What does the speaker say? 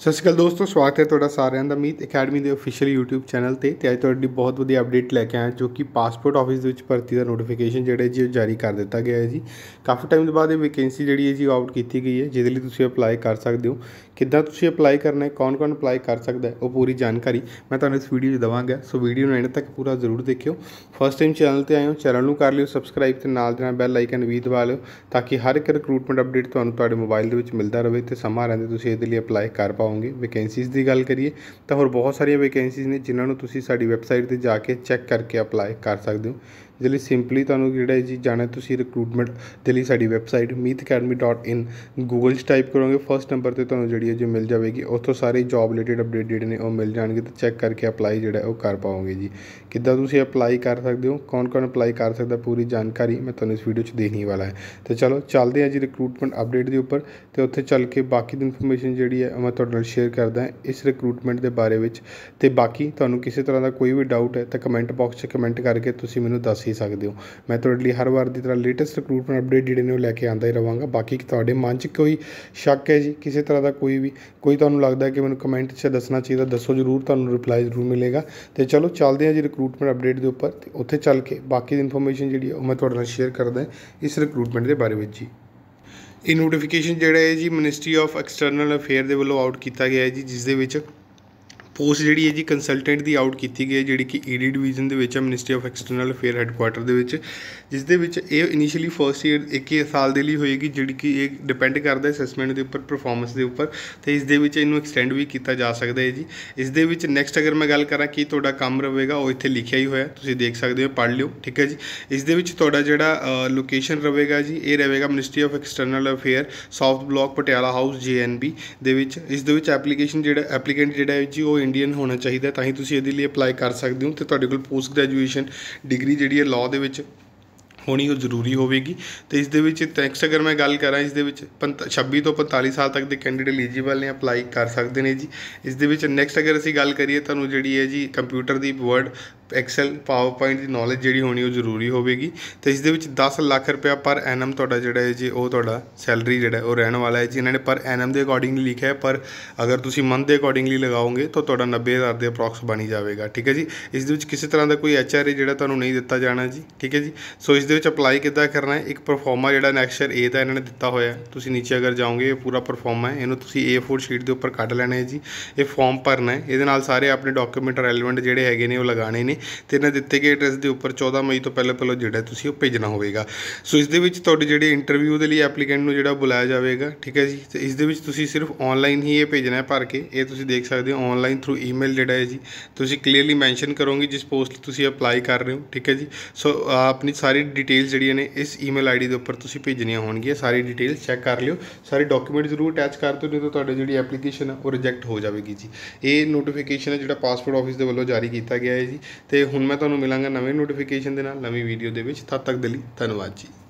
सत श्री अकाल दोस्तों, स्वागत है तुहाडा सारिਆਂ ਦਾ मीत अकैडमी के ऑफिशियल यूट्यूब चैनल ते अज तुहाडी बहुत वधिया अपडेट लैके आए जो कि पासपोर्ट ऑफिस दे विच भर्ती का नोटिफिकेशन जिहड़ा जी जारी कर दिता गया है जी। काफ़ी टाइम के बाद ये वैकेंसी जिहड़ी है जी आउट की गई है जिहदे लई तुसीं अपलाई कर सकते हो। किद्दां तुसीं अपलाई करना है, कौन कौन अपलाई कर सकता है, वो पूरी जानकारी मैं तुहानूं इस वीडियो देवांगा। सो वीडियो नूं एंड तक पूरा जरूर देखियो। फर्स्ट टाइम चैनल पर आए हो, चैनल नूं कर लियो सबसक्राइब ते नाल दे नाल बैल आइकन भी दबा लियो ताकि हर एक रिक्रूटमेंट अपडेट तुहानूं तुहाडे मोबाइल दे विच मिलदा रहे ते समां रहिंदे तुसीं इहदे लई अपलाई कर पाओगे। वैकेंसीज़ की गल करिए तो होर बहुत सारिया वैकेंसीज़ ने जिन्होंने तुसीं साडी वैबसाइट पर जाके चैक करके अपलाई कर सकते हो। इसलिए सिंपली तुहानूं जिहड़ा जी जाना तुसीं रिक्रूटमेंट के लिए साडी वैबसाइट meetacademy.in गूगल टाइप करोगे फर्स्ट नंबर पर तुहानूं जिहड़ी जी मिल जाएगी। उत्थों सारे जॉब रिलेटेड अपडेट जिहड़े ने मिल जाएंगे तो चैक करके अपलाई जिहड़ा वो कर पाओगे जी। किद्दां तुसीं अपलाई कर सकते हो, कौन कौन अपलाई कर सकता, पूरी जानकारी मैं तुहानूं इस वीडियो देने वाला है। तो चलो चलते हैं जी रिक्रूटमेंट अपडेट के उपर तो उत्थे चल के बाकी दी इन्फॉर्मेशन जिहड़ी है मैं तुहाडे नाल शेयर करदा इस रिक्रूटमेंट के बारे में। तो बाकी तुहानूं किसी तरह का कोई भी डाउट है तो कमेंट बॉक्स कमेंट करके तुसीं मैनूं दस ही सकते हो। मैं तुहाडे लई हर बार की तरह लेटेस्ट रिक्रूटमेंट अपडेट जिहड़े ने लैके आंदा ही रहांगा। बाकी तुहाडे मन च कोई शक है जी किसी तरह का कोई तुहानूं लगदा है कि मैनूं कमेंट च दसना चाहिए, दसो जरूर, तुहानूं रिप्लाई जरूर मिलेगा। तो चलो चलते हैं जी रिक्रूटमेंट अपडेट के उपर ते उत्थे चल के बाकी दी इन्फॉर्मेशन जिहड़ी मैं तुहाडे नाल शेयर करदा इस रिक्रूटमेंट के बारे में जी। ये नोटिफिकेशन जिहड़ा है जी मिनिस्ट्री ऑफ एक्सटर्नल अफेयर के वल्लों आउट किया गया है जी, जिस दे विच पोस्ट जी है जी कंसलटेंट की आउट की गई है जी कि ईडी डिवीजन के ministry of external affair headquarter के जिस दे विच ये इनिशियली फर्स्ट ईयर 1 साल के लिए होएगी जी कि ये डिपेंड करता है असैसमेंट के उपर, परफॉर्मेंस के उपर। तो इस इनू एक्सटेंड भी किया जा सकता है जी। इस नैक्सट अगर मैं गल करा कि तुहाडा काम रहेगा वो इत्थे लिखिया ही होया, तुसीं देख सकते हो, पढ़ लियो, ठीक है जी। इस तुहाडा जिहड़ा लोकेशन रहेगा जी ये रहेगा ministry of external affair south block Patiala house JNB इस एप्लीकेशन जिहड़ा एप्लीकेंट जिहड़ा है जी वो इंडियन होना चाहिए तां ही तुसीं इहदे लिए अपलाई कर सकते हो। तो तुहाडे कोल पोस्ट ग्रैजुएशन डिग्री जिहड़ी है लॉ दे विच होनी वो जरूरी होगी। तो इस नैक्सट अगर मैं गल करा इस 26 तो 45 साल तक के कैंਡੀਡੇਟ एलीजिबल ने अपलाई कर सकते हैं जी। इस नैक्सट अगर असीं गल करिए तुहानूं जिहड़ी है जी कंप्यूटर की वर्ड एक्सल पावर पॉइंट की नॉलेज जी होनी वो जरूरी होगी। तो इस 10 लाख रुपया पर एनम तुहाडा जिहड़ा है जी वो तुहाडा सैलरी जिहड़ा वो रहने वाला है जी। इन्होंने पर एनम के अकॉर्डिंगली लिखा है, पर अगर तुसीं मंथ के अकॉर्डिंगली लगाओगे तो तुहाडा 90,000 के अप्रॉक्स बनी जाएगा, ठीक है जी। इस किसी तरह का कोई HRA जिहड़ा तुहानूं नहीं दिता जाना जी, ठीक है जी। सो इस अपलाई किद्दां करना है, एक परफॉर्मा जिहड़ा नैक्सट ए का इन्होंने दिता होया, तुसीं नीचे अगर जाओगे ये पूरा परफॉर्मा है, इन्हूं तुसीं A4 शीट के उपर कट लेना है जी। ये फॉर्म भरना है, ये नाल सारे अपने डॉक्यूमेंट रेलीवेंट जिहड़े हैगे ने वो लगाने ने ते इन्हां दित्ते गए एड्रैस के उपर 14 मई तो पहले जिहड़ा तुसीं वो भेजना होगा। सो इस तुहाडे जिहड़े इंटरव्यू के लिए एप्लीकेंट नूं जिहड़ा बुलाया जाएगा, ठीक है जी। तो इस तुसीं सिर्फ ऑनलाइन ही ये भेजना है भर के, ये तुसीं देख सकते हो ऑनलाइन थ्रू ईमेल जिहड़ा है जी। तुसीं क्लीयरली मैंशन करोगे जिस पोस्ट तुसीं अपलाई कर रहे हो, ठीक है जी। सो अपनी सारी डिटेल्स जिहड़ियां ने इस ईमेल ID के उपर तुसीं भेजनियां होणगियां। सारी डिटेल्स चैक कर लियो, सारे डॉक्यूमेंट जरूर अटैच कर दो, नहीं तो तुहाडी जिहड़ी एप्लीकेशन है वो रिजैक्ट हो जाएगी जी। ये नोटिफिकेशन है जिहड़ा पासपोर्ट ऑफिस के वल्लों जारी किया गया है जी। तो हुण मैं तुहानूं मिलांगा नवे नोटिफिकेशन के नाल नवीं वीडियो दे विच। तद तक दे लई धन्नवाद जी।